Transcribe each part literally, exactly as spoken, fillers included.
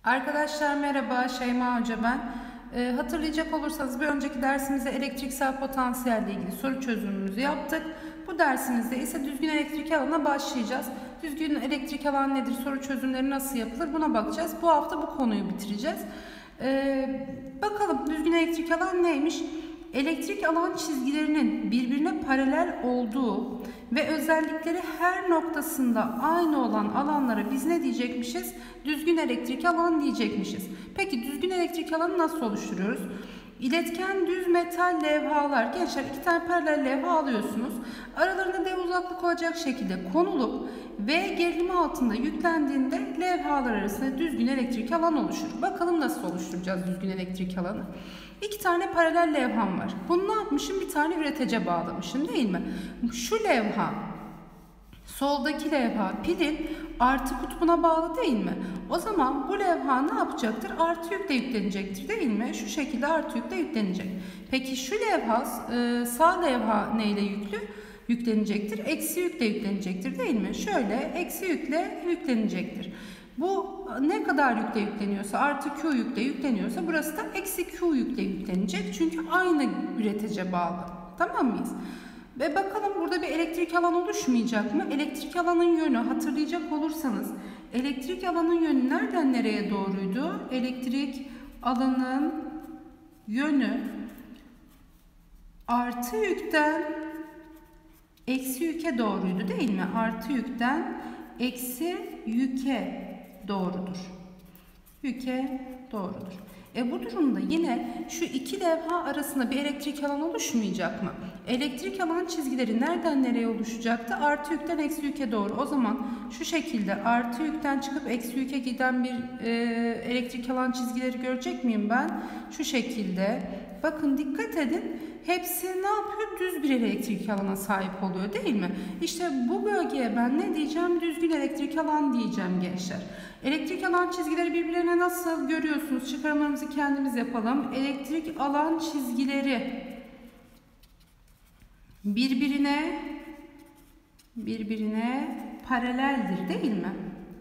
Arkadaşlar merhaba, Şeyma Hoca ben. E, hatırlayacak olursanız bir önceki dersimizde elektriksel potansiyelle ilgili soru çözümümüzü yaptık. Bu dersimizde ise düzgün elektrik alana başlayacağız. Düzgün elektrik alan nedir, soru çözümleri nasıl yapılır buna bakacağız. Bu hafta bu konuyu bitireceğiz. E, bakalım düzgün elektrik alan neymiş? Elektrik alan çizgilerinin birbirine paralel olduğu ve özellikleri her noktasında aynı olan alanlara biz ne diyecekmişiz? Düzgün elektrik alan diyecekmişiz. Peki düzgün elektrik alanı nasıl oluşturuyoruz? İletken düz metal levhalar, gençler iki tane paralel levha alıyorsunuz. Aralarında D uzaklık olacak şekilde konulup V gerilimi altında yüklendiğinde levhalar arasında düzgün elektrik alan oluşur. Bakalım nasıl oluşturacağız düzgün elektrik alanı? İki tane paralel levham var. Bunu ne yapmışım? Bir tane üretece bağlamışım değil mi? Şu levha, soldaki levha pilin artı kutbuna bağlı değil mi? O zaman bu levha ne yapacaktır? Artı yükle yüklenecektir değil mi? Şu şekilde artı yükle yüklenecek. Peki şu levha, sağ levha neyle yüklü? Yüklenecektir. Eksi yükle yüklenecektir değil mi? Şöyle eksi yükle yüklenecektir. Bu ne kadar yükle yükleniyorsa, artı Q yükle yükleniyorsa burası da eksi Q yükle yüklenecek. Çünkü aynı üretece bağlı. Tamam mıyız? Ve bakalım burada bir elektrik alan oluşmayacak mı? Elektrik alanın yönü hatırlayacak olursanız elektrik alanın yönü nereden nereye doğruydu? Elektrik alanın yönü artı yükten eksi yüke doğruydu değil mi? Artı yükten eksi yüke doğrudur. Yüke doğrudur. E bu durumda yine şu iki levha arasında bir elektrik alan oluşmayacak mı? Elektrik alan çizgileri nereden nereye oluşacaktı? Artı yükten eksi yüke doğru. O zaman şu şekilde artı yükten çıkıp eksi yüke giden bir e, elektrik alan çizgileri görecek miyim ben? Şu şekilde. Bakın dikkat edin. Hepsi ne yapıyor? Düz bir elektrik alana sahip oluyor değil mi? İşte bu bölgeye ben ne diyeceğim? Düzgün elektrik alan diyeceğim gençler. Elektrik alan çizgileri birbirlerine nasıl görüyorsunuz? Çıkarımlarımızı kendimiz yapalım. Elektrik alan çizgileri birbirine birbirine paraleldir değil mi?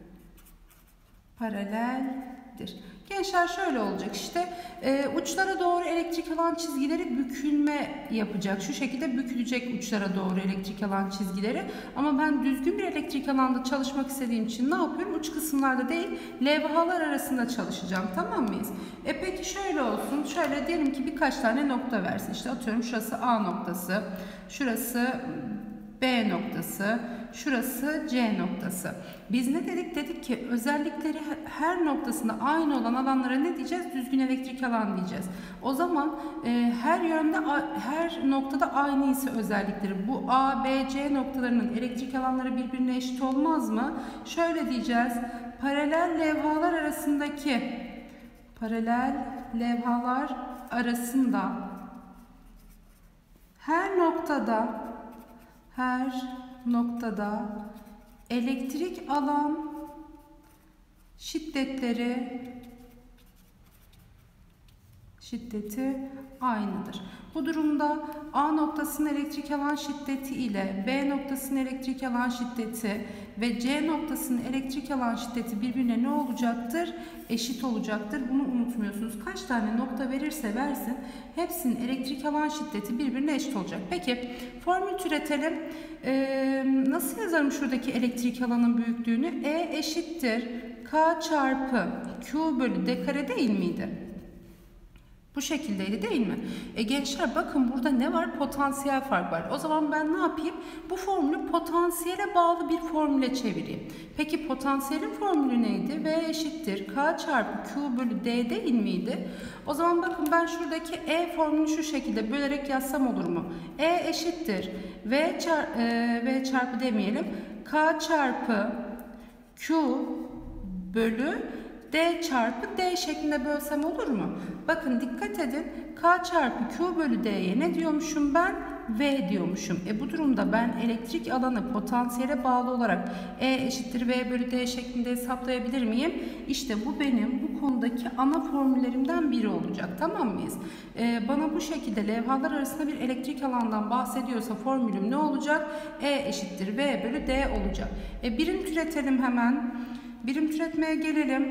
Paraleldir. Gençler şöyle olacak işte e, uçlara doğru elektrik alan çizgileri bükülme yapacak. Şu şekilde bükülecek uçlara doğru elektrik alan çizgileri. Ama ben düzgün bir elektrik alanda çalışmak istediğim için ne yapıyorum? Uç kısımlarda değil levhalar arasında çalışacağım. Tamam mıyız? E peki şöyle olsun. Şöyle diyelim ki birkaç tane nokta versin. İşte atıyorum şurası A noktası. Şurası B noktası. Şurası C noktası. Biz ne dedik? Dedik ki özellikleri her noktasında aynı olan alanlara ne diyeceğiz? Düzgün elektrik alan diyeceğiz. O zaman e, her yönde, her noktada aynı ise özellikleri. Bu A, B, C noktalarının elektrik alanları birbirine eşit olmaz mı? Şöyle diyeceğiz. Paralel levhalar arasındaki paralel levhalar arasında her noktada her noktada elektrik alan şiddetleri şiddeti aynıdır. Bu durumda A noktasının elektrik alan şiddeti ile B noktasının elektrik alan şiddeti ve C noktasının elektrik alan şiddeti birbirine ne olacaktır? Eşit olacaktır. Bunu unutmuyorsunuz. Kaç tane nokta verirse versin hepsinin elektrik alan şiddeti birbirine eşit olacak. Peki formül türetelim. Ee, nasıl yazarım şuradaki elektrik alanın büyüklüğünü? E eşittir K çarpı Q bölü D kare değil miydi? Bu şekildeydi değil mi? E gençler bakın burada ne var? Potansiyel fark var. O zaman ben ne yapayım? Bu formülü potansiyele bağlı bir formüle çevireyim. Peki potansiyelin formülü neydi? V eşittir K çarpı Q bölü D değil miydi? O zaman bakın ben şuradaki E formülünü şu şekilde bölerek yazsam olur mu? E eşittir V, çar e, V çarpı demeyelim. K çarpı Q bölü D çarpı D şeklinde bölsem olur mu? Bakın dikkat edin. K çarpı Q bölü D'ye ne diyormuşum ben? V diyormuşum. E bu durumda ben elektrik alanı potansiyele bağlı olarak E eşittir V bölü D şeklinde hesaplayabilir miyim? İşte bu benim bu konudaki ana formüllerimden biri olacak. Tamam mıyız? E, bana bu şekilde levhalar arasında bir elektrik alandan bahsediyorsa formülüm ne olacak? E eşittir V bölü D olacak. E, birim türetelim hemen. Birim türetmeye gelelim.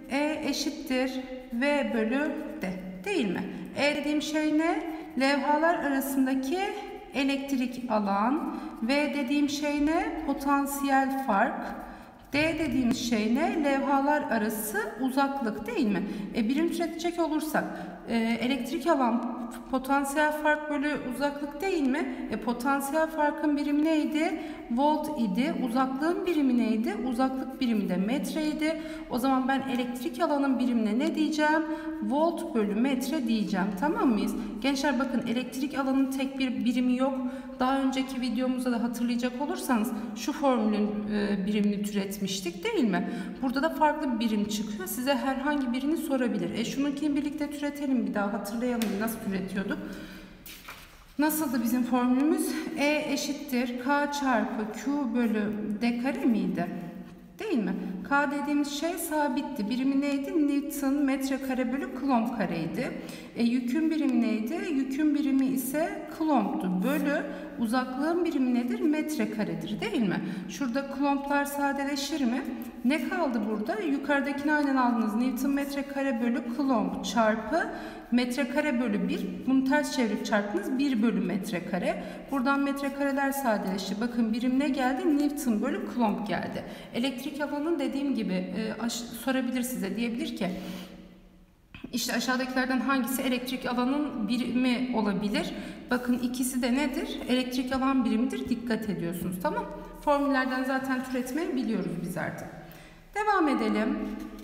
E eşittir V bölü D değil mi? E dediğim şey ne? Levhalar arasındaki elektrik alan. V dediğim şey ne? Potansiyel fark. D dediğimiz şey ne? Levhalar arası uzaklık değil mi? E, birim türetecek olursak e, elektrik alan potansiyel fark bölü uzaklık değil mi? E, potansiyel farkın birimi neydi? Volt idi. Uzaklığın birimi neydi? Uzaklık birimi de metreydi. O zaman ben elektrik alanın birimine ne diyeceğim? Volt bölü metre diyeceğim. Tamam mıyız? Gençler bakın, elektrik alanın tek bir birimi yok. Daha önceki videomuzda da hatırlayacak olursanız şu formülün e, birimini türetmiştik değil mi? Burada da farklı bir birim çıkıyor. Size herhangi birini sorabilir. E şununkini birlikte türetelim, bir daha hatırlayalım nasıl türetiyorduk. Nasıldı bizim formülümüz? E eşittir K çarpı Q bölü D kare miydi? Değil mi? K dediğimiz şey sabitti. Birimi neydi? Newton metre kare bölü Coulomb kareydi. E, yükün birimi neydi? Yükün birimi ise Coulomb'du. Bölü uzaklığın birimi nedir? Metre karedir değil mi? Şurada Coulomb'lar sadeleşir mi? Ne kaldı burada? Yukarıdakini aynen aldınız. Newton metre kare bölü Coulomb çarpı metre kare bölü bir. Bunu ters çevirip çarptınız. bir bölü metre kare. Buradan metre kareler sadeleşti. Bakın birim ne geldi? Newton bölü Coulomb geldi. Elektrik alanın dediğim gibi e, sorabilir size. Diyebilir ki İşte aşağıdakilerden hangisi elektrik alanın birimi olabilir? Bakın ikisi de nedir? Elektrik alan birimidir. Dikkat ediyorsunuz. Tamam. Formüllerden zaten türetmeyi biliyoruz biz artık. Devam edelim.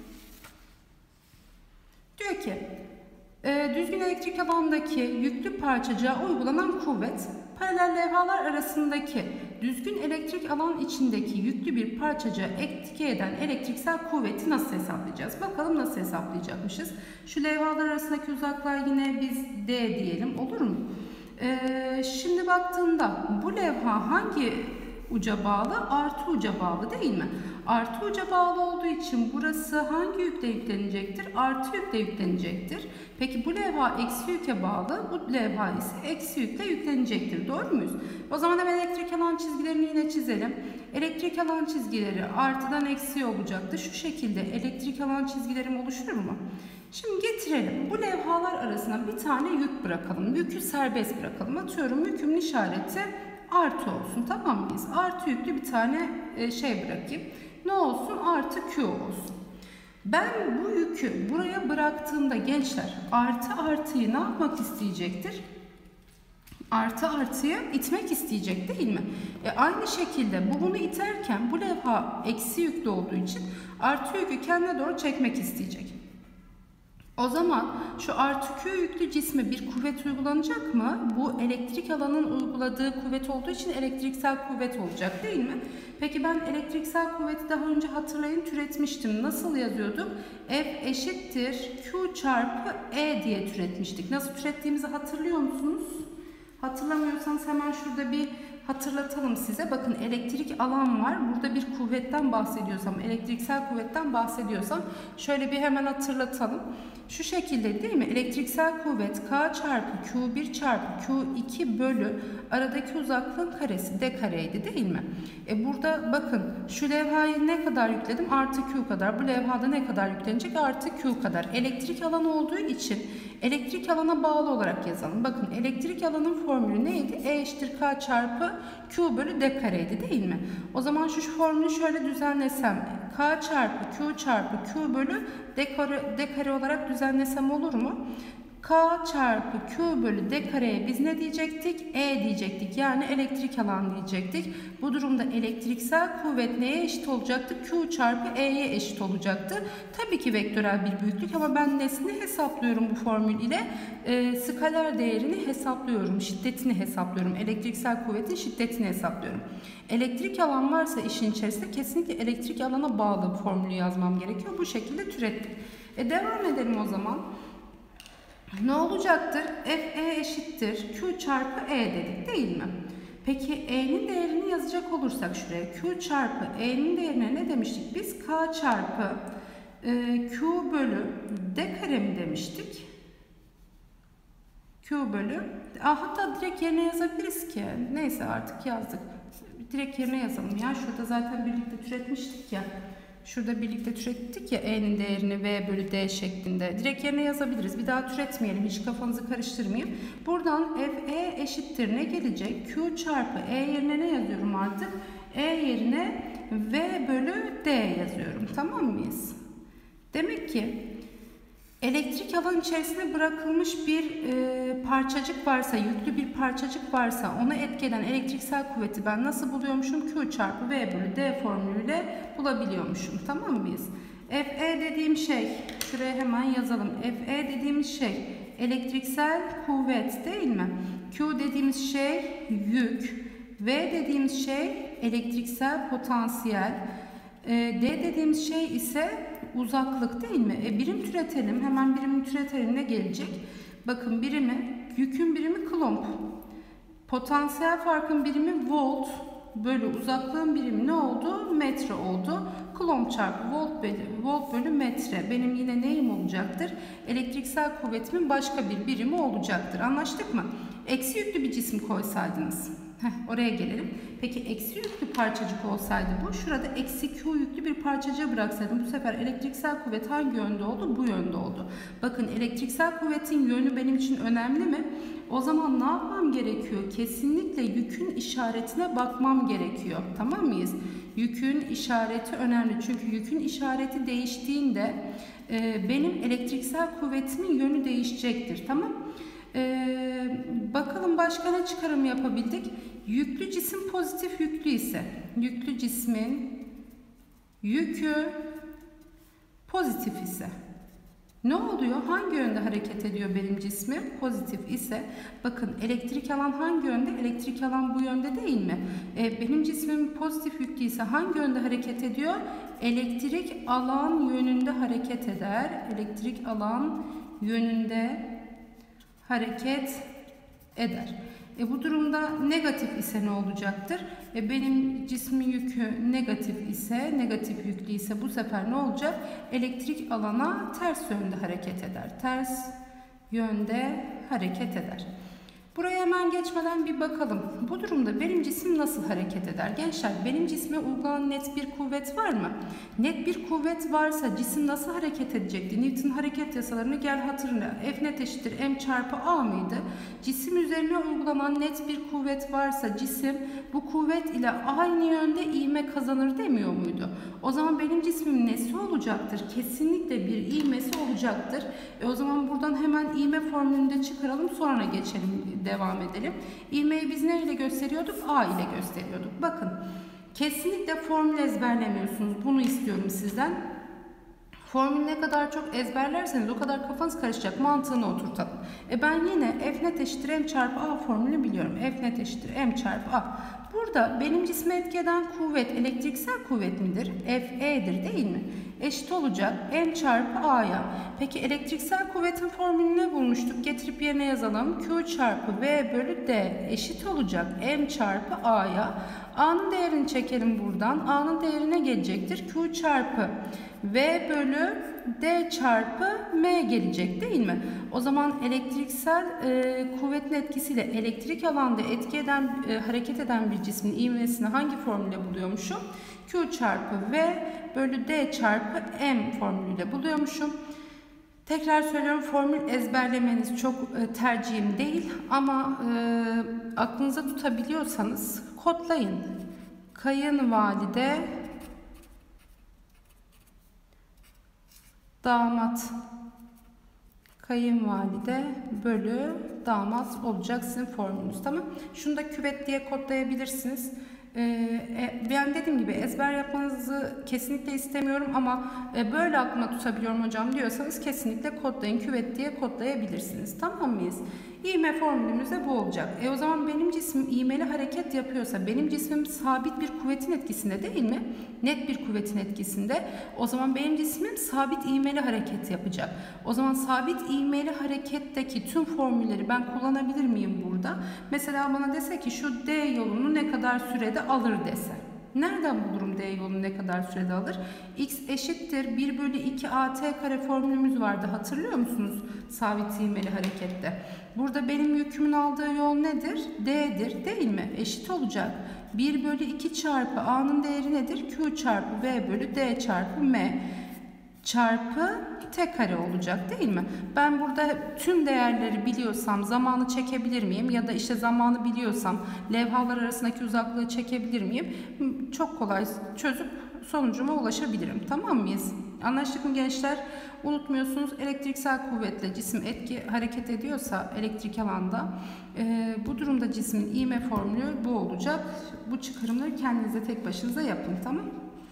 Diyor ki e, düzgün elektrik alandaki yüklü parçacığa uygulanan kuvvet paralel levhalar arasındaki düzgün elektrik alan içindeki yüklü bir parçacığa etki eden elektriksel kuvveti nasıl hesaplayacağız? Bakalım nasıl hesaplayacakmışız. Şu levhalar arasındaki uzaklığa yine biz D diyelim, olur mu? Ee, şimdi baktığımda bu levha hangi uca bağlı? Artı uca bağlı değil mi? Artı uca bağlı olduğu için burası hangi yükle yüklenecektir? Artı yükle yüklenecektir. Peki bu levha eksi yüke bağlı, bu levha ise eksi yükle yüklenecektir. Doğru muyuz? O zaman hemen elektrik alan çizgilerini yine çizelim. Elektrik alan çizgileri artıdan eksiye olacaktı. Şu şekilde elektrik alan çizgilerim oluşur mu? Şimdi getirelim. Bu levhalar arasına bir tane yük bırakalım. Yükü serbest bırakalım. Atıyorum yükümün işareti artı olsun. Tamam mıyız? Artı yüklü bir tane şey bırakayım. Ne olsun? Artı Q olsun. Ben bu yükü buraya bıraktığımda gençler artı artıyı ne yapmak isteyecektir? Artı artıyı itmek isteyecek değil mi? E aynı şekilde bu bunu iterken bu levha eksi yüklü olduğu için artı yükü kendine doğru çekmek isteyecek. O zaman şu artı Q yüklü cisme bir kuvvet uygulanacak mı? Bu elektrik alanın uyguladığı kuvvet olduğu için elektriksel kuvvet olacak değil mi? Peki ben elektriksel kuvveti daha önce hatırlayın türetmiştim. Nasıl yazıyorduk? F eşittir Q çarpı E diye türetmiştik. Nasıl türettiğimizi hatırlıyor musunuz? Hatırlamıyorsanız hemen şurada bir hatırlatalım size. Bakın elektrik alan var. Burada bir kuvvetten bahsediyorsam, elektriksel kuvvetten bahsediyorsam şöyle bir hemen hatırlatalım. Şu şekilde değil mi? Elektriksel kuvvet K çarpı Q bir çarpı Q iki bölü aradaki uzaklığın karesi D kareydi değil mi? E burada bakın şu levhayı ne kadar yükledim? Artı Q kadar. Bu levhada ne kadar yüklenecek? Artı Q kadar. Elektrik alanı olduğu için elektrik alana bağlı olarak yazalım. Bakın elektrik alanın formülü neydi? E eşittir K çarpı Q bölü D kareydi değil mi? O zaman şu formülü şöyle düzenlesem K çarpı Q çarpı Q bölü D kare, D kare olarak düzenlesem olur mu? K çarpı Q bölü D kareye biz ne diyecektik? E diyecektik. Yani elektrik alan diyecektik. Bu durumda elektriksel kuvvet neye eşit olacaktı? Q çarpı E'ye eşit olacaktı. Tabii ki vektörel bir büyüklük ama ben nesini hesaplıyorum bu formül ile? E, skaler değerini hesaplıyorum. Şiddetini hesaplıyorum. Elektriksel kuvvetin şiddetini hesaplıyorum. Elektrik alan varsa işin içerisinde kesinlikle elektrik alana bağlı formülü yazmam gerekiyor. Bu şekilde türettik. E, devam edelim o zaman. Ne olacaktır? F E eşittir Q çarpı E dedik değil mi? Peki E'nin değerini yazacak olursak şuraya Q çarpı E'nin değerine ne demiştik? Biz K çarpı e, Q bölü D kare mi demiştik? Q bölü. Ah, hatta direkt yerine yazabiliriz ki. Neyse artık yazdık. Direkt yerine yazalım ya. Şurada zaten birlikte türetmiştik ya. Şurada birlikte türettik ya E'nin değerini V bölü D şeklinde. Direkt yerine yazabiliriz. Bir daha türetmeyelim. Hiç kafanızı karıştırmayın. Buradan F E eşittir ne gelecek? Q çarpı E yerine ne yazıyorum artık? E yerine V bölü D yazıyorum. Tamam mıyız? Demek ki elektrik alan içerisine bırakılmış bir e, parçacık varsa, yüklü bir parçacık varsa ona etki eden elektriksel kuvveti ben nasıl buluyormuşum? Q çarpı V bölü D formülüyle bulabiliyormuşum. Tamam mıyız? F E dediğim şey, şuraya hemen yazalım. F E dediğimiz şey elektriksel kuvvet değil mi? Q dediğimiz şey yük. V dediğimiz şey elektriksel potansiyel. E, D dediğimiz şey ise uzaklık değil mi? E, birim türetelim. Hemen birimin türetelim ne gelecek? Bakın birimi, yükün birimi Coulomb. Potansiyel farkın birimi volt. Bölü uzaklığın birimi ne oldu? Metre oldu. Coulomb çarpı volt bölü, volt bölü metre. Benim yine neyim olacaktır? Elektriksel kuvvetimin başka bir birimi olacaktır. Anlaştık mı? Eksi yüklü bir cisim koysaydınız. Heh, oraya gelelim. Peki eksi yüklü parçacık olsaydı bu, şurada eksi Q yüklü bir parçacığı bıraksaydım bu sefer elektriksel kuvvet hangi yönde oldu? Bu yönde oldu. Bakın elektriksel kuvvetin yönü benim için önemli mi? O zaman ne yapmam gerekiyor? Kesinlikle yükün işaretine bakmam gerekiyor. Tamam mıyız? Yükün işareti önemli. Çünkü yükün işareti değiştiğinde e, benim elektriksel kuvvetimin yönü değişecektir. Tamam. Ee, bakalım başka ne çıkarım yapabildik? Yüklü cisim pozitif yüklü ise, yüklü cismin yükü pozitif ise ne oluyor? Hangi yönde hareket ediyor benim cismim? Pozitif ise bakın elektrik alan hangi yönde? Elektrik alan bu yönde değil mi? Ee, benim cismim pozitif yüklü ise hangi yönde hareket ediyor? Elektrik alan yönünde hareket eder. Elektrik alan yönünde hareket eder. E bu durumda negatif ise ne olacaktır? E benim cismin yükü negatif ise, negatif yüklü ise bu sefer ne olacak? Elektrik alana ters yönde hareket eder. Ters yönde hareket eder. Buraya hemen geçmeden bir bakalım. Bu durumda benim cisim nasıl hareket eder? Gençler, benim cisme uygulanan net bir kuvvet var mı? Net bir kuvvet varsa cisim nasıl hareket edecekti? Newton hareket yasalarını gel hatırla. F net eşittir M çarpı A mıydı? Cisim üzerine uygulanan net bir kuvvet varsa cisim bu kuvvet ile aynı yönde ivme kazanır demiyor muydu? O zaman benim cismimin nesi olacaktır? Kesinlikle bir ivmesi olacaktır. E o zaman buradan hemen ivme formülünü de çıkaralım, sonra geçelim. Devam edelim. İvmeyi biz ne ile gösteriyorduk? A ile gösteriyorduk. Bakın kesinlikle formül ezberlemiyorsunuz. Bunu istiyorum sizden. Formülü ne kadar çok ezberlerseniz o kadar kafanız karışacak. Mantığını oturtalım. E ben yine F net eşittir M çarpı A formülünü biliyorum. F net eşittir M çarpı A. Burada benim cisme etki eden kuvvet elektriksel kuvvet midir? F E'dir değil mi? Eşit olacak M çarpı A'ya. Peki elektriksel kuvvetin formülünü ne bulmuştuk? Getirip yerine yazalım. Q çarpı V bölü D eşit olacak M çarpı A'ya. A'nın değerini çekelim buradan. A'nın değeri ne gelecektir? Q çarpı V bölü D çarpı M gelecek değil mi? O zaman elektriksel e, kuvvetin etkisiyle elektrik alanda etki eden, e, hareket eden bir cismin ivmesini hangi formülle buluyormuşum? Q çarpı V bölü D çarpı M formülüyle buluyormuşum. Tekrar söylüyorum, formül ezberlemeniz çok e, tercihim değil ama e, aklınıza tutabiliyorsanız kodlayın. Kayınvalide damat, kayınvalide bölü damat olacak sizin formülünüz. Tamam. Şunu da küvet diye kodlayabilirsiniz. Ee, ben dediğim gibi ezber yapmanızı kesinlikle istemiyorum ama e, böyle aklıma tutabiliyorum hocam diyorsanız kesinlikle kodlayın, küvet diye kodlayabilirsiniz. Tamam mıyız? İğme formülümüz de bu olacak. E o zaman benim cismim iğmeli hareket yapıyorsa benim cismim sabit bir kuvvetin etkisinde değil mi? Net bir kuvvetin etkisinde. O zaman benim cismim sabit iğmeli hareket yapacak. O zaman sabit iğmeli hareketteki tüm formülleri ben kullanabilir miyim burada? Mesela bana dese ki şu D yolunu ne kadar sürede alır dese. Nereden bulurum D yolunu ne kadar sürede alır? X eşittir bir bölü iki A T kare formülümüz vardı, hatırlıyor musunuz? Sabit ivmeli harekette. Burada benim yükümün aldığı yol nedir? D'dir değil mi? Eşit olacak. bir bölü iki çarpı A'nın değeri nedir? Q çarpı V bölü D çarpı M çarpı T kare olacak değil mi? Ben burada tüm değerleri biliyorsam zamanı çekebilir miyim? Ya da işte zamanı biliyorsam levhalar arasındaki uzaklığı çekebilir miyim? Çok kolay çözüp sonucuma ulaşabilirim. Tamam mıyız? Anlaştık mı gençler? Unutmuyorsunuz, elektriksel kuvvetle cisim etki hareket ediyorsa elektrik alanda e, bu durumda cismin ivme formülü bu olacak. Bu çıkarımları kendinize tek başınıza yapın. Tamam.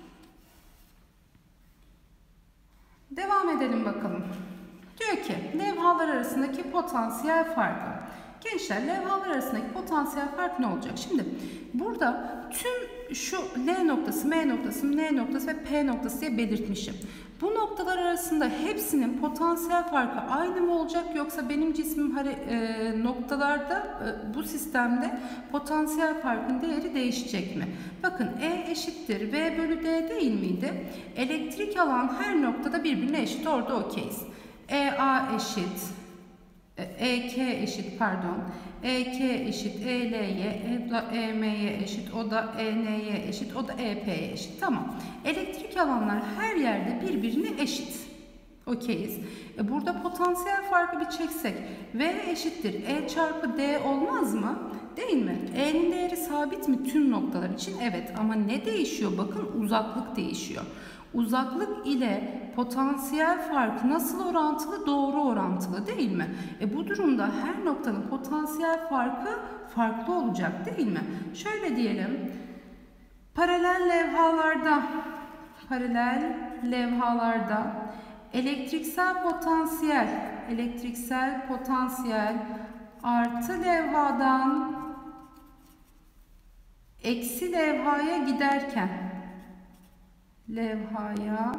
Devam edelim bakalım. Diyor ki levhalar arasındaki potansiyel farkı. Gençler, levhalar arasındaki potansiyel fark ne olacak? Şimdi burada tüm şu L noktası, M noktası, N noktası ve P noktası diye belirtmişim. Bu noktalar arasında hepsinin potansiyel farkı aynı mı olacak, yoksa benim cismim e, noktalarda e, bu sistemde potansiyel farkın değeri değişecek mi? Bakın E eşittir V bölü D değil miydi? Elektrik alan her noktada birbirine eşit, orada okeyiz. E A eşit, E K eşit pardon, E K eşit E L Y, E M Y eşit, o da E N Y eşit, o da E P'ye eşit. Tamam. Elektrik alanlar her yerde birbirine eşit. Okeyiz. E burada potansiyel farkı bir çeksek, V eşittir E çarpı D olmaz mı? Değil mi? E'nin değeri sabit mi tüm noktalar için? Evet, ama ne değişiyor? Bakın, uzaklık değişiyor. Uzaklık ile potansiyel fark nasıl orantılı? Doğru orantılı değil mi? E bu durumda her noktanın potansiyel farkı farklı olacak değil mi? Şöyle diyelim. Paralel levhalarda paralel levhalarda elektriksel potansiyel elektriksel potansiyel artı levhadan eksi levhaya giderken levhaya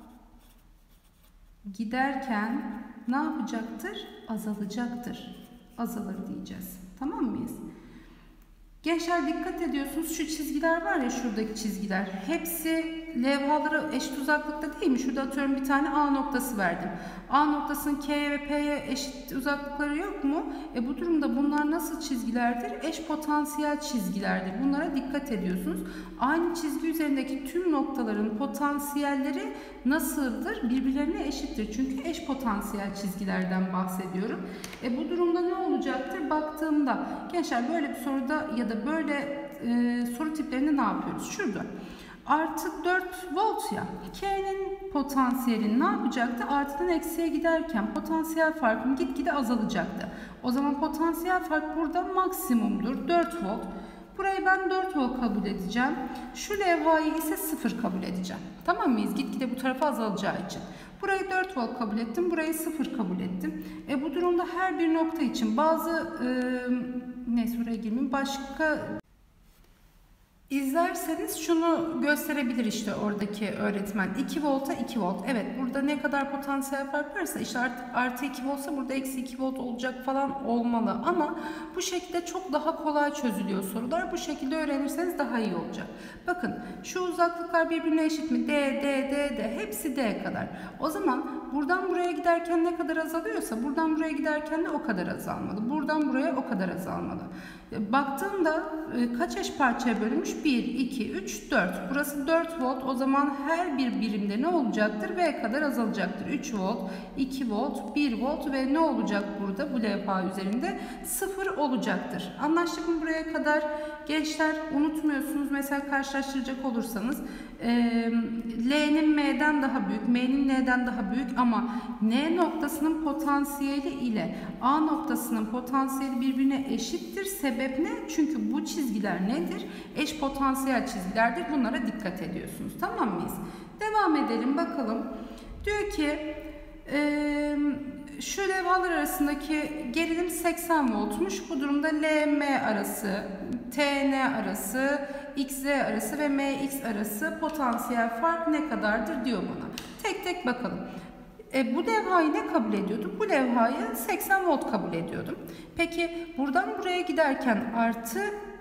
giderken ne yapacaktır? Azalacaktır. Azalır diyeceğiz. Tamam mıyız? Gençler, dikkat ediyorsunuz, şu çizgiler var ya, şuradaki çizgiler. Hepsi levhalara eşit uzaklıkta değil mi? Şurada atıyorum bir tane A noktası verdim. A noktasının K'ye ve P'ye eşit uzaklıkları yok mu? E bu durumda bunlar nasıl çizgilerdir? Eş potansiyel çizgilerdir. Bunlara dikkat ediyorsunuz. Aynı çizgi üzerindeki tüm noktaların potansiyelleri nasıldır? Birbirlerine eşittir. Çünkü eş potansiyel çizgilerden bahsediyorum. E bu durumda ne olacaktır? Baktığımda gençler, böyle bir soruda ya da böyle e, soru tiplerinde ne yapıyoruz? Şurada. Artı dört volt ya. K'nin potansiyeli ne yapacaktı? Artıdan eksiye giderken potansiyel farkım gitgide azalacaktı. O zaman potansiyel fark burada maksimumdur. dört volt. Burayı ben dört volt kabul edeceğim. Şu levhayı ise sıfır kabul edeceğim. Tamam mıyız? Gitgide bu tarafa azalacağı için. Burayı dört volt kabul ettim. Burayı sıfır kabul ettim. E bu durumda her bir nokta için bazı e, neyse oraya girmeyeyim. Başka İzlerseniz şunu gösterebilir işte oradaki öğretmen. iki volta iki volt. Evet, burada ne kadar potansiyel fark varsa işte artı, artı iki voltsa burada eksi iki volt olacak falan olmalı. Ama bu şekilde çok daha kolay çözülüyor sorular. Bu şekilde öğrenirseniz daha iyi olacak. Bakın, şu uzaklıklar birbirine eşit mi? D, D, D, D. Hepsi D kadar. O zaman buradan buraya giderken ne kadar azalıyorsa buradan buraya giderken de o kadar azalmalı. Buradan buraya o kadar azalmalı. Baktığımda kaç eş parçaya bölünmüş? bir, iki, üç, dört. Burası dört volt. O zaman her bir birimde ne olacaktır? V kadar azalacaktır. üç volt, iki volt, bir volt ve ne olacak burada bu levha üzerinde? sıfır olacaktır. Anlaştık mı buraya kadar? Gençler, unutmuyorsunuz, mesela karşılaştıracak olursanız e, L'nin M'den daha büyük, M'nin N'den daha büyük ama N noktasının potansiyeli ile A noktasının potansiyeli birbirine eşittir. Sebep ne? Çünkü bu çizgiler nedir? Eş potansiyel çizgilerdir. Bunlara dikkat ediyorsunuz. Tamam mıyız? Devam edelim bakalım. Diyor ki e, şu levhalar arasındaki gerilim seksen voltmuş. Bu durumda L M arası, T N arası, X Z arası ve M X arası potansiyel fark ne kadardır diyor bana. Tek tek bakalım. E, bu levhayı ne kabul ediyordum? Bu levhayı seksen volt kabul ediyordum. Peki buradan buraya giderken artı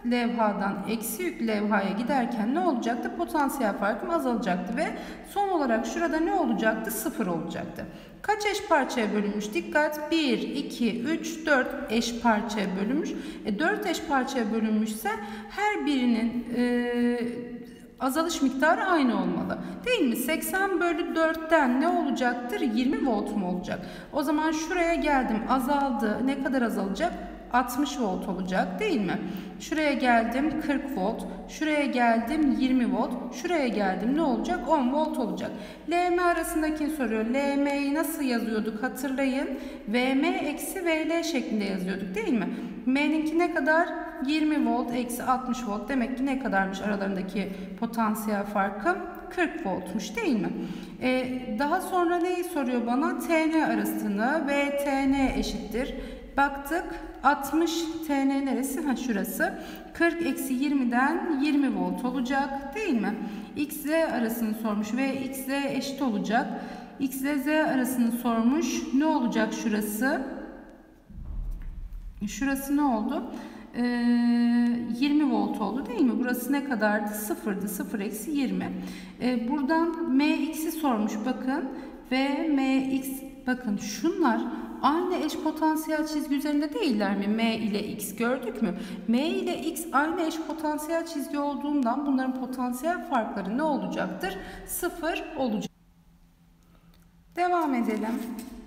levhadan eksi yüklü levhaya giderken ne olacaktı? Potansiyel farkım azalacaktı ve son olarak şurada ne olacaktı? Sıfır olacaktı. Kaç eş parçaya bölünmüş? Dikkat, bir, iki, üç, dört eş parçaya bölünmüş. E, dört eş parçaya bölünmüşse her birinin e, azalış miktarı aynı olmalı. Değil mi? seksen bölü dörtten ne olacaktır? yirmi volt mu olacak? O zaman şuraya geldim. Azaldı. Ne kadar azalacak? altmış volt olacak değil mi? Şuraya geldim kırk volt. Şuraya geldim yirmi volt. Şuraya geldim ne olacak? on volt olacak. L M arasındakini soruyor. L M'yi nasıl yazıyorduk hatırlayın. V M eksi V L şeklinde yazıyorduk değil mi? M'ninki ne kadar? yirmi volt eksi altmış volt. Demek ki ne kadarmış aralarındaki potansiyel farkı? kırk voltmuş değil mi? Ee, daha sonra neyi soruyor bana? T N arasını. V T N eşittir. Baktık altmış T N neresi? Ha şurası. kırk eksi yirmiden yirmi volt olacak değil mi? X Z arasını sormuş ve X Z eşit olacak. X ile Z arasını sormuş. Ne olacak şurası? Şurası ne oldu? Ee, yirmi volt oldu değil mi? Burası ne kadardı? sıfırdı. sıfır eksi yirmi. Ee, buradan M X'i sormuş bakın. Ve M X bakın şunlar aynı eş potansiyel çizgi üzerinde değiller mi? M ile X gördük mü? M ile X aynı eş potansiyel çizgi olduğundan bunların potansiyel farkları ne olacaktır? Sıfır olacak. Devam edelim.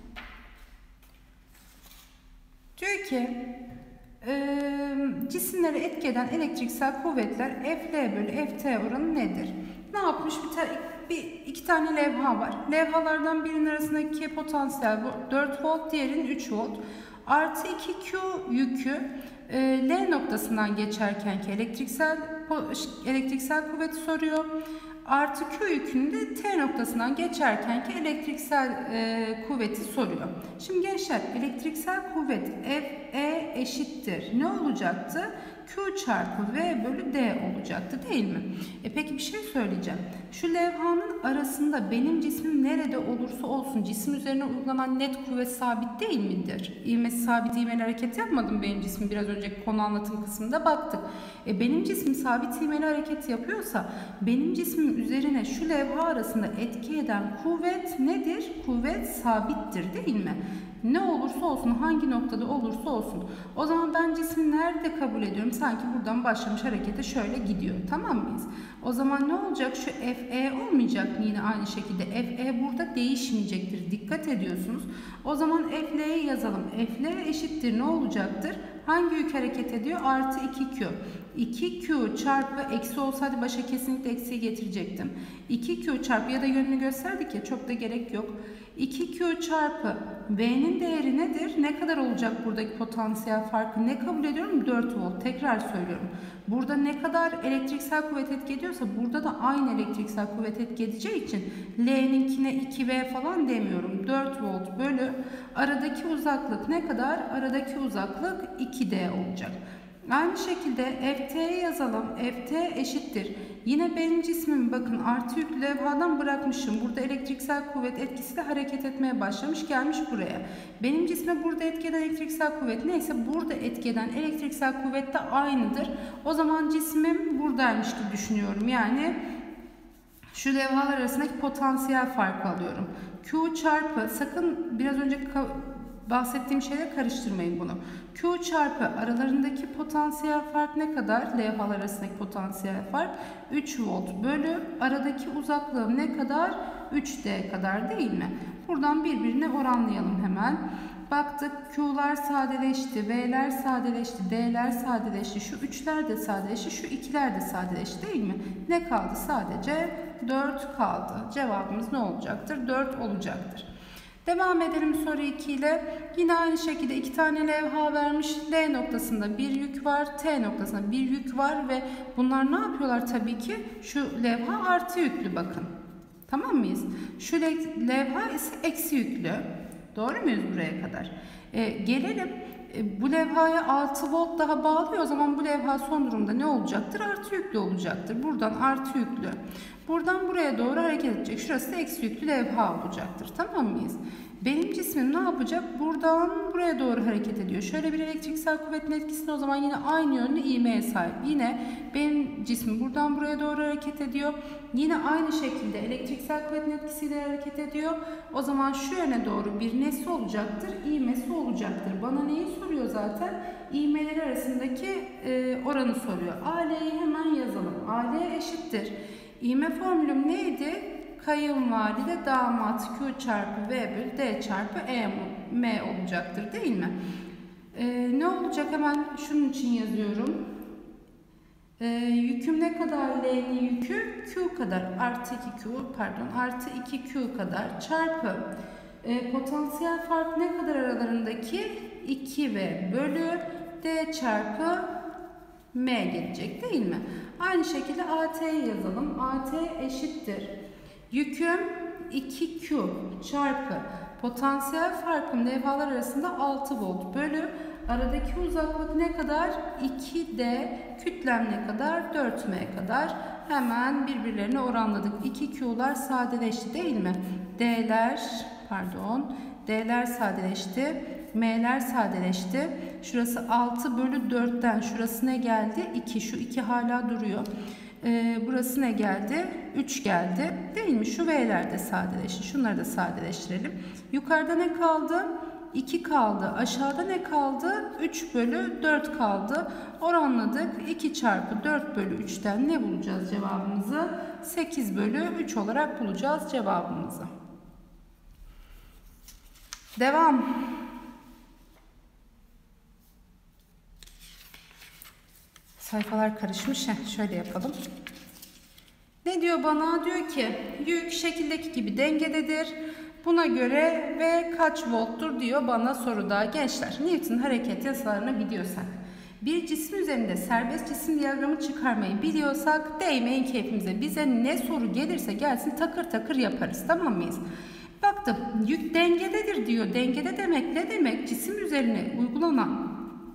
Diyor ki e, cisimleri etki eden elektriksel kuvvetler F L bölü F T oranı nedir? Ne yapmış? Bir, ta bir iki tane levha var. Levhalardan birinin arasındaki potansiyel dört volt, diğerinin üç volt. Artı iki Q yükü e, L noktasından geçerkenki elektriksel elektriksel kuvveti soruyor. Artı Q yükünü de T noktasından geçerkenki elektriksel e, kuvveti soruyor. Şimdi gençler elektriksel kuvvet F E eşittir. Ne olacaktı? Q çarpı V bölü D olacaktı değil mi? E peki bir şey söyleyeceğim. Şu levhanın arasında benim cismim nerede olursa olsun cisim üzerine uygulanan net kuvvet sabit değil midir? İvmesi sabit ivmeli hareket yapmadım benim cismim. Biraz önceki konu anlatım kısmında baktık. E benim cismim sabit ivmeli hareket yapıyorsa benim cismim üzerine şu levha arasında etki eden kuvvet nedir? Kuvvet sabittir değil mi? Ne olursa olsun, hangi noktada olursa olsun. O zaman ben cismi nerede kabul ediyorum? Sanki buradan başlamış harekete şöyle gidiyor. Tamam mıyız? O zaman ne olacak? Şu F E olmayacak mı yine aynı şekilde? F E burada değişmeyecektir. Dikkat ediyorsunuz. O zaman F L'yi yazalım. F L eşittir ne olacaktır? Hangi yük hareket ediyor? Artı iki Q. iki Q çarpı eksi olsaydı başa kesinlikle eksiği getirecektim. iki Q çarpı ya da yönünü gösterdik ya çok da gerek yok. iki Q çarpı V'nin değeri nedir? Ne kadar olacak buradaki potansiyel farkı? Ne kabul ediyorum? dört volt. Tekrar söylüyorum. Burada ne kadar elektriksel kuvvet etki ediyorsa burada da aynı elektriksel kuvvet etki edeceği için L'ninkine iki V falan demiyorum. dört volt bölü aradaki uzaklık ne kadar? Aradaki uzaklık iki D olacak. Aynı şekilde F T'yi yazalım. F T eşittir. Yine benim cismimi bakın artı yüklü levhadan bırakmışım. Burada elektriksel kuvvet etkisi de hareket etmeye başlamış. Gelmiş buraya. Benim cisme burada etki eden elektriksel kuvvet neyse burada etki eden elektriksel kuvvet de aynıdır. O zaman cismim buradaymış gibi düşünüyorum. Yani şu levhalar arasındaki potansiyel farkı alıyorum. Q çarpı sakın biraz önce bahsettiğim şeyle karıştırmayın bunu. Q çarpı aralarındaki potansiyel fark ne kadar? Levhalar arasındaki potansiyel fark üç volt bölü aradaki uzaklığım ne kadar? üç D kadar değil mi? Buradan birbirine oranlayalım hemen. Baktık Q'lar sadeleşti, V'ler sadeleşti, D'ler sadeleşti, şu üçler de sadeleşti, şu ikiler de sadeleşti değil mi? Ne kaldı? Sadece dört kaldı. Cevabımız ne olacaktır? dört olacaktır. Devam edelim soru iki ile. Yine aynı şekilde iki tane levha vermiş. L noktasında bir yük var. T noktasında bir yük var ve bunlar ne yapıyorlar tabii ki? Şu levha artı yüklü bakın. Tamam mıyız? Şu levha ise eksi yüklü. Doğru muyuz buraya kadar? Ee, gelelim. E, bu levhaya altı volt daha bağlıyor. O zaman bu levha son durumda ne olacaktır? Artı yüklü olacaktır. Buradan artı yüklü. buradan buraya doğru hareket edecek. Şurası da eksi yüklü levha olacaktır. Tamam mıyız? Benim cismim ne yapacak? Buradan buraya doğru hareket ediyor. Şöyle bir elektriksel kuvvetin etkisinde o zaman yine aynı yönlü ivmeye sahip. Yine benim cismim buradan buraya doğru hareket ediyor. Yine aynı şekilde elektriksel kuvvetin etkisiyle hareket ediyor. O zaman şu yöne doğru bir nesi olacaktır? İvmesi olacaktır. Bana neyi soruyor zaten? İvmeleri arasındaki e, oranı soruyor. A L'yi hemen yazalım. A L eşittir. İvme formülüm neydi? Kayınvalide damat Q çarpı V bölü D çarpı E M olacaktır değil mi? Ee, ne olacak? Hemen şunun için yazıyorum. Ee, yüküm ne kadar? L'nin yükü Q kadar. Artı iki Q pardon. Artı iki Q kadar çarpı. E, potansiyel fark ne kadar aralarındaki? iki V bölü D çarpı M gelecek değil mi? Aynı şekilde A T'yi yazalım. A T eşittir. Yüküm iki Q çarpı potansiyel farkım levhalar arasında altı volt bölü aradaki uzaklık ne kadar? iki D kütlem ne kadar? dört M kadar. Hemen birbirlerine oranladık. iki Q'lar sadeleşti değil mi? D'ler pardon D'ler sadeleşti. M'ler sadeleşti. Şurası altı bölü dörtten şurası ne geldi? iki. Şu iki hala duruyor. Ee, burası ne geldi? üç geldi. Değil mi? Şu V'ler de sadeleşti. Şunları da sadeleştirelim. Yukarıda ne kaldı? iki kaldı. Aşağıda ne kaldı? üç bölü dört kaldı. Oranladık. iki çarpı dört bölü üçten ne bulacağız cevabımızı? sekiz bölü üç olarak bulacağız cevabımızı. Devam. Sayfalar karışmış. Heh, şöyle yapalım. Ne diyor bana? Diyor ki yük şekildeki gibi dengededir. Buna göre V kaç volttur diyor bana soruda. Gençler, Newton hareket yasalarını biliyorsak, bir cisim üzerinde serbest cisim diyagramı çıkarmayı biliyorsak değmeyin keyfimize. Bize ne soru gelirse gelsin takır takır yaparız. Tamam mıyız? Baktım yük dengededir diyor. Dengede demek ne demek? Cisim üzerine uygulanan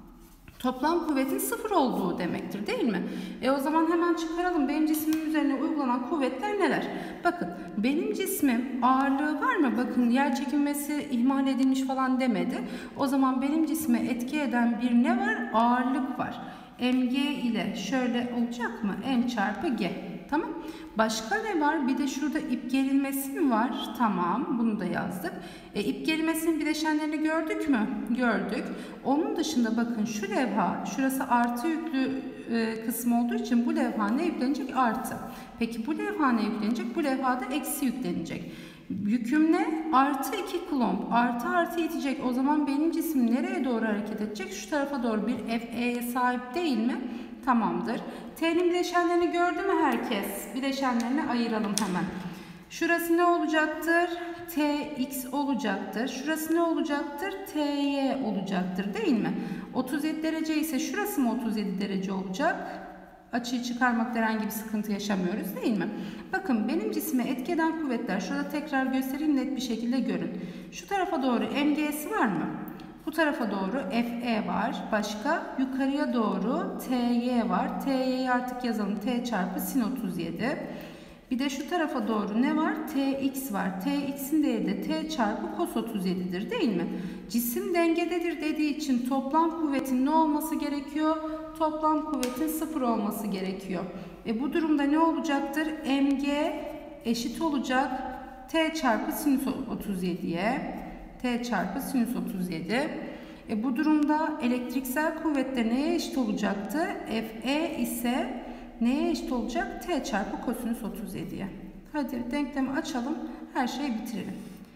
toplam kuvvetin sıfır olduğu demektir değil mi? E o zaman hemen çıkaralım. Benim cismim üzerine uygulanan kuvvetler neler? Bakın benim cismim ağırlığı var mı? Bakın yer çekilmesi ihmal edilmiş falan demedi. O zaman benim cisme etki eden bir ne var? Ağırlık var. M G ile şöyle olacak mı? M çarpı G. Tamam. Başka ne var? Bir de şurada ip gerilmesi mi var? Tamam. Bunu da yazdık. E, ip gerilmesinin bileşenlerini gördük mü? Gördük. Onun dışında bakın şu levha, şurası artı yüklü e, kısmı olduğu için bu levha ne yüklenecek? Artı. Peki bu levha ne yüklenecek? Bu levha da eksi yüklenecek. Yüküm ne? Artı iki kulomb. Artı artı itecek. O zaman benim cismim nereye doğru hareket edecek? Şu tarafa doğru bir F E'ye sahip değil mi? Tamamdır. T'nin bileşenlerini gördü mü herkes? Bileşenlerini ayıralım hemen. Şurası ne olacaktır? T X olacaktır. Şurası ne olacaktır? T Y olacaktır değil mi? otuz yedi derece ise şurası mı otuz yedi derece olacak? Açıyı çıkarmakta herhangi bir sıkıntı yaşamıyoruz değil mi? Bakın benim cisme etki eden kuvvetler. Şurada tekrar göstereyim net bir şekilde görün. Şu tarafa doğru M G'si var mı? Bu tarafa doğru F E var. Başka? Yukarıya doğru T Y var. T Y'yi artık yazalım. T çarpı sin otuz yedi. Bir de şu tarafa doğru ne var? T X var. T X'in değeri de T çarpı cos otuz yedi'dir değil mi? Cisim dengededir dediği için toplam kuvvetin ne olması gerekiyor? Toplam kuvvetin sıfır olması gerekiyor. E bu durumda ne olacaktır? M G eşit olacak T çarpı sinüs otuz yedi'ye. T çarpı sinüs otuz yedi. E bu durumda elektriksel kuvvetler neye eşit olacaktı? F E ise neye eşit olacak? T çarpı kosinüs otuz yedi'ye. Hadi denklemi açalım. Her şeyi bitirelim.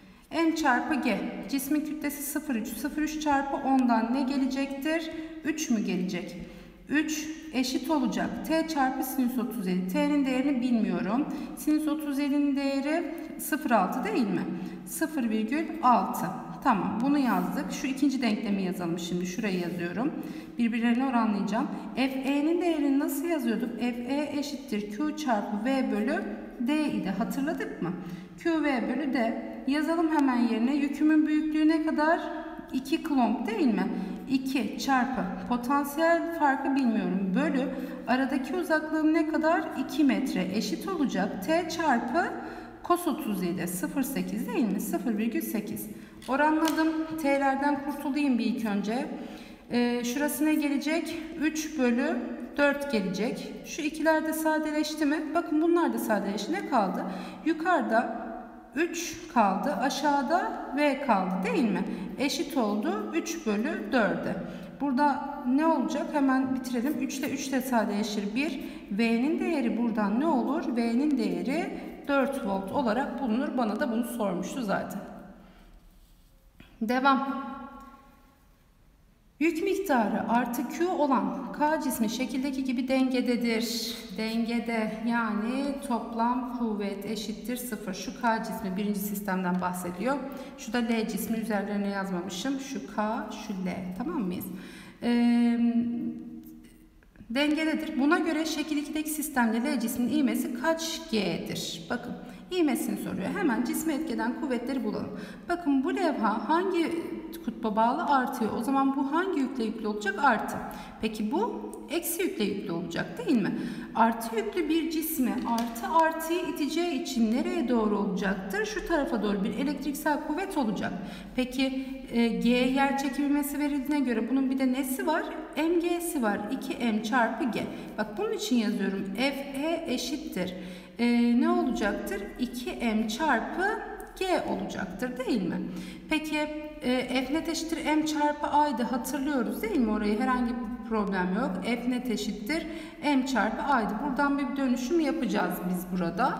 N çarpı G. Cismin kütlesi sıfır virgül üç. sıfır virgül üç çarpı on'dan ne gelecektir? üç mü gelecek? üç eşit olacak. T çarpı sinüs otuz yedi. T'nin değerini bilmiyorum. Sinüs otuz yedi'nin değeri sıfır virgül altı değil mi? sıfır virgül altı. Tamam, bunu yazdık. Şu ikinci denklemi yazalım şimdi. Şurayı yazıyorum. Birbirlerine oranlayacağım. F E'nin değerini nasıl yazıyorduk? F E eşittir Q çarpı V bölü D idi. Hatırladık mı? Q V bölü D. Yazalım hemen yerine. Yükümün büyüklüğü ne kadar? iki kulomb değil mi? iki çarpı potansiyel farkı bilmiyorum bölü aradaki uzaklığım ne kadar? iki metre eşit olacak. T çarpı cos otuz yedi sıfır virgül sekiz değil mi? sıfır virgül sekiz. Oranladım. T'lerden kurtulayım bir ilk önce. Ee, şurası ne gelecek? üç bölü dört gelecek. Şu ikiler de sadeleşti mi? Bakın bunlar da sadeleşti. Ne kaldı? Yukarıda üç kaldı. Aşağıda V kaldı değil mi? Eşit oldu üç bölü dörde. Burada ne olacak? Hemen bitirelim. üç ile üç de sadeleşir bir. V'nin değeri buradan ne olur? V'nin değeri dört volt olarak bulunur. Bana da bunu sormuştu zaten. Devam. Yük miktarı artı Q olan K cismi şekildeki gibi dengededir. Dengede yani toplam kuvvet eşittir sıfır. Şu K cismi birinci sistemden bahsediyor. Şu da L cismi üzerlerine yazmamışım. Şu K, şu L. Tamam mıyız? Ee, dengededir. Buna göre şekil ikideki sistemde L cisminin ivmesi kaç G'dir? Bakın. İğmesini soruyor. Hemen cisme etkeden kuvvetleri bulalım. Bakın bu levha hangi kutba bağlı? Artıyor. O zaman bu hangi yükle yüklü olacak? Artı. Peki bu eksi yükle yüklü olacak değil mi? Artı yüklü bir cisme artı artıyı iteceği için nereye doğru olacaktır? Şu tarafa doğru bir elektriksel kuvvet olacak. Peki e, G yer çekilmesi verildiğine göre bunun bir de nesi var? M G'si var. iki M çarpı G. Bak bunun için yazıyorum. F E eşittir. Ee, ne olacaktır? iki M çarpı G olacaktır değil mi? Peki e, F net eşittir M çarpı A'ydı hatırlıyoruz değil mi? Orayı herhangi bir problem yok. F net eşittir M çarpı A'ydı. Buradan bir dönüşüm yapacağız biz burada.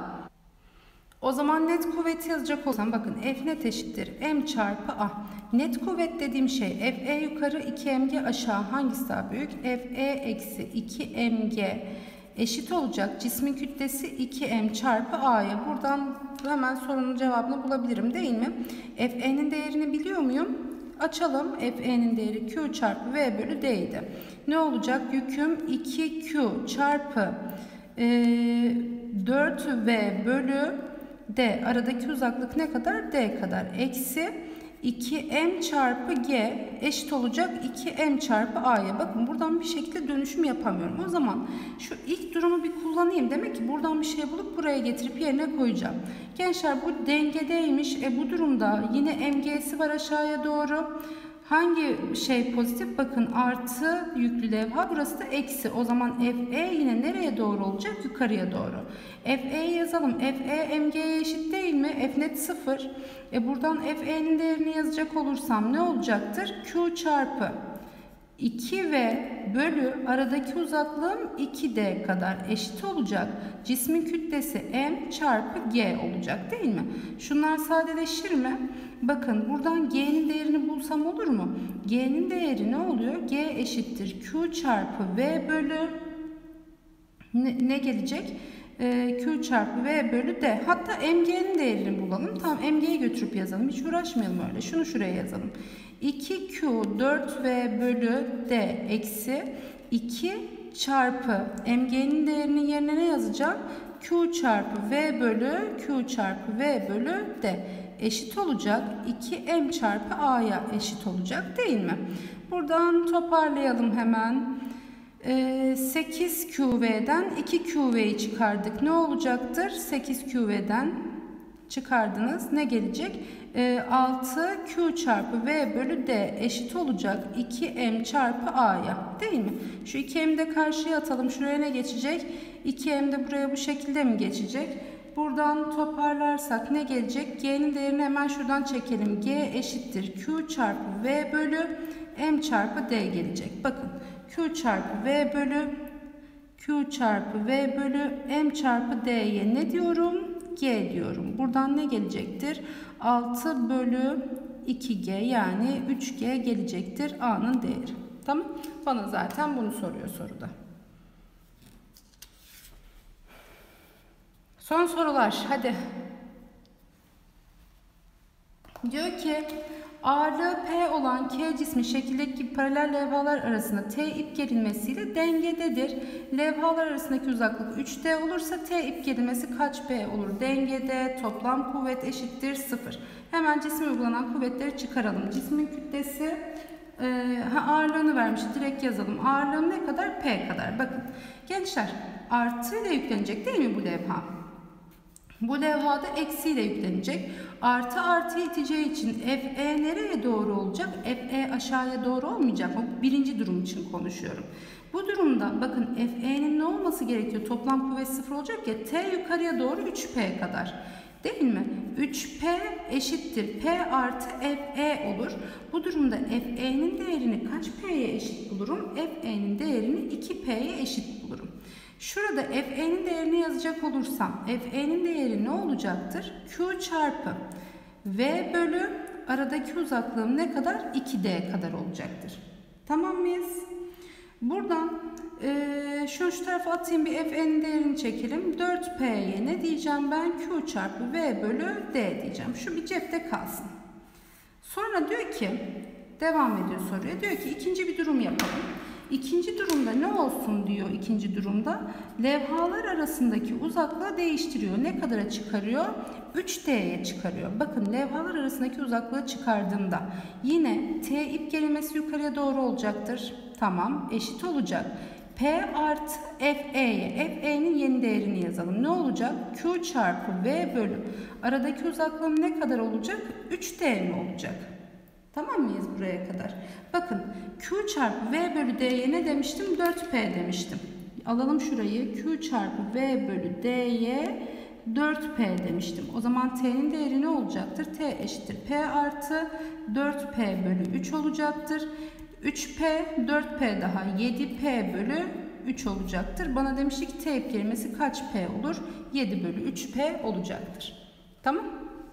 O zaman net kuvveti yazacak olsam bakın F net eşittir M çarpı A. Net kuvvet dediğim şey F E yukarı iki M G aşağı hangisi daha büyük? F E eksi iki M G eşit olacak. Cismin kütlesi iki M çarpı A'ya. Buradan hemen sorunun cevabını bulabilirim değil mi? F E'nin değerini biliyor muyum? Açalım. F E'nin değeri Q çarpı V bölü D idi. Ne olacak? Yüküm iki Q çarpı e, dört V bölü D. Aradaki uzaklık ne kadar? D kadar. Eksi iki M çarpı G eşit olacak iki M çarpı A'ya. Bakın buradan bir şekilde dönüşüm yapamıyorum. O zaman şu ilk durumu bir kullanayım. Demek ki buradan bir şey bulup buraya getirip yerine koyacağım. Gençler bu dengedeymiş. E bu durumda yine M G'si var aşağıya doğru. Hangi şey pozitif? Bakın artı yüklü levha. Burası da eksi. O zaman F E yine nereye doğru olacak? Yukarıya doğru. F E'yi yazalım. F E M G'ye eşit değil mi? F net sıfır. E buradan F E'nin değerini yazacak olursam ne olacaktır? Q çarpı iki V bölü aradaki uzaklığım iki D kadar eşit olacak. Cismin kütlesi M çarpı G olacak değil mi? Şunlar sadeleşir mi? Bakın buradan G'nin değerini bulsam olur mu? G'nin değeri ne oluyor? G eşittir Q çarpı V bölü ne, ne gelecek? Ee, Q çarpı V bölü D. Hatta M G'nin değerini bulalım. Tamam M G'yi götürüp yazalım. Hiç uğraşmayalım öyle. Şunu şuraya yazalım. iki Q dört V bölü D eksi iki çarpı M G'nin değerinin yerine ne yazacağım? Q çarpı V bölü Q çarpı V bölü D eşit olacak. iki M çarpı A'ya eşit olacak değil mi? Buradan toparlayalım hemen. Ee, sekiz Q V'den iki Q V'yi çıkardık. Ne olacaktır? sekiz Q V'den çıkardınız. Ne gelecek? Ee, altı Q çarpı V bölü D eşit olacak iki M çarpı A'ya. Değil mi? Şu iki M'yi de karşıya atalım. Şuraya ne geçecek? iki M de buraya bu şekilde mi geçecek? Buradan toparlarsak ne gelecek? G'nin değerini hemen şuradan çekelim. G eşittir Q çarpı V bölü M çarpı D gelecek. Bakın. Q çarpı V bölü Q çarpı V bölü M çarpı D'ye ne diyorum? G diyorum. Buradan ne gelecektir? altı bölü iki G yani üç G gelecektir A'nın değeri. Tamam. Bana zaten bunu soruyor soruda. Son sorular. Hadi. Diyor ki ağırlığı P olan K cismi şekildeki gibi paralel levhalar arasında T ip gerilmesiyle dengededir. Levhalar arasındaki uzaklık üç D olursa T ip gerilmesi kaç P olur? Dengede toplam kuvvet eşittir sıfır. Hemen cisme uygulanan kuvvetleri çıkaralım. Cismin kütlesi e, ha, ağırlığını vermiş. Direkt yazalım. Ağırlığı ne kadar? P kadar. Bakın gençler, artıyla yüklenecek değil mi bu levha? Bu levhada eksiyle yüklenecek. Artı artı iteceği için F E nereye doğru olacak? F E aşağıya doğru olmayacak mı? Birinci durum için konuşuyorum. Bu durumda bakın F E'nin ne olması gerekiyor? Toplam kuvvet sıfır olacak ya. T yukarıya doğru üç P kadar. Değil mi? üç P eşittir P artı F E olur. Bu durumda F E'nin değerini kaç P'ye eşit bulurum? F E'nin değerini iki P'ye eşit bulurum. Şurada F E'nin değerini yazacak olursam F E'nin değeri ne olacaktır? Q çarpı V bölü aradaki uzaklığım ne kadar? iki D kadar olacaktır. Tamam mıyız? Buradan e, şunu şu tarafa atayım, bir F N'in değerini çekelim. dört P'ye ne diyeceğim ben? Q çarpı V bölü D diyeceğim. Şu bir cepte kalsın. Sonra diyor ki, devam ediyor soruya. Diyor ki ikinci bir durum yapalım. İkinci durumda ne olsun diyor ikinci durumda? Levhalar arasındaki uzaklığı değiştiriyor. Ne kadara çıkarıyor? üç D'ye çıkarıyor. Bakın levhalar arasındaki uzaklığı çıkardığımda yine T ip gerilmesi yukarıya doğru olacaktır. Tamam, eşit olacak. P artı F E'ye. F E'nin yeni değerini yazalım. Ne olacak? Q çarpı V bölü aradaki uzaklığım ne kadar olacak? üç D mi olacak? Tamam mıyız buraya kadar? Bakın Q çarpı V bölü D'ye ne demiştim? dört P demiştim. Alalım şurayı. Q çarpı V bölü D'ye dört P demiştim. O zaman T'nin değeri ne olacaktır? T eşittir P artı dört P bölü üç olacaktır. üç P, dört P daha yedi P bölü üç olacaktır. Bana demişti ki T ip kelimesi kaç P olur? yedi bölü üç P olacaktır. Tamam.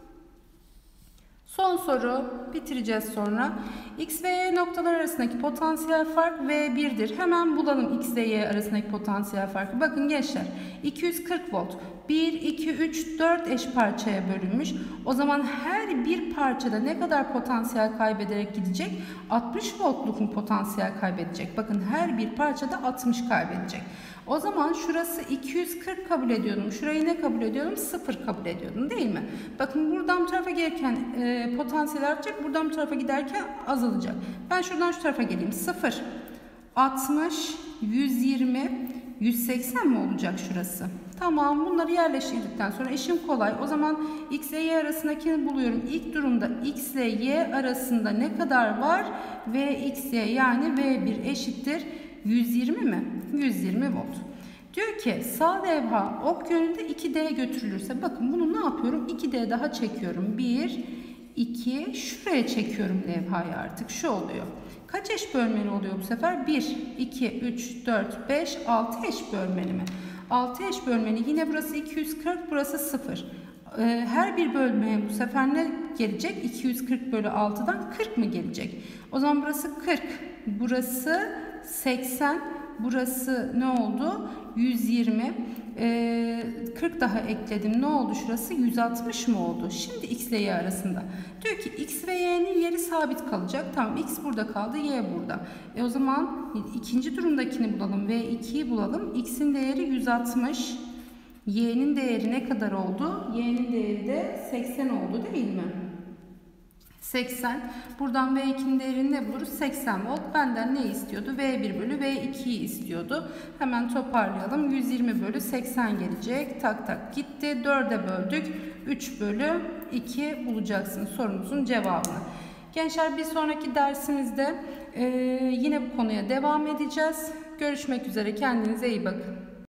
Son soru, bitireceğiz sonra. X ve Y noktalar arasındaki potansiyel fark V bir'dir. Hemen bulalım X ve Y arasındaki potansiyel farkı. Bakın gençler, iki yüz kırk volt. bir, iki, üç, dört eş parçaya bölünmüş. O zaman her bir parçada ne kadar potansiyel kaybederek gidecek? altmış voltluk mu potansiyel kaybedecek? Bakın her bir parçada altmış kaybedecek. O zaman şurası iki yüz kırk kabul ediyordum. Şurayı ne kabul ediyordum? sıfır kabul ediyordum değil mi? Bakın buradan bu tarafa gelirken e, potansiyel artacak. Buradan bu tarafa giderken azalacak. Ben şuradan şu tarafa geleyim. sıfır, altmış, yüz yirmi, yüz seksen mi olacak şurası? Tamam, bunları yerleştirdikten sonra işim kolay. O zaman X ile Y arasındakini buluyorum. İlk durumda X ile Y arasında ne kadar var? V X Y yani V bir eşittir yüz yirmi mi? yüz yirmi volt. Diyor ki sağ levha ok yönünde iki D götürülürse, bakın bunu ne yapıyorum? iki D daha çekiyorum. bir, iki, şuraya çekiyorum levhayı artık. Şu oluyor. Kaç eş bölmeli oluyor bu sefer? bir, iki, üç, dört, beş, altı eş bölmeli mi? altı eş bölmeli. Yine burası iki yüz kırk, burası sıfır. Her bir bölmeye bu sefer ne gelecek? iki yüz kırk bölü altıdan kırk mı gelecek? O zaman burası kırk, burası seksen, burası ne oldu? yüz yirmi. Ee, kırk daha ekledim. Ne oldu şurası? yüz altmış mı oldu? Şimdi X ile Y arasında. Diyor ki X ve Y'nin yeri sabit kalacak. Tamam, X burada kaldı, Y burada. E o zaman ikinci durumdakini bulalım. V iki'yi bulalım. X'in değeri yüz altmış. Y'nin değeri ne kadar oldu? Y'nin değeri de seksen oldu değil mi? seksen. Buradan V iki'nin değerini ne buluruz? seksen volt. Benden ne istiyordu? V bir bölü V iki'yi istiyordu. Hemen toparlayalım. yüz yirmi bölü seksen gelecek. Tak tak gitti. dörde böldük. üç bölü iki bulacaksınız sorumuzun cevabını. Gençler, bir sonraki dersimizde e, yine bu konuya devam edeceğiz. Görüşmek üzere. Kendinize iyi bakın.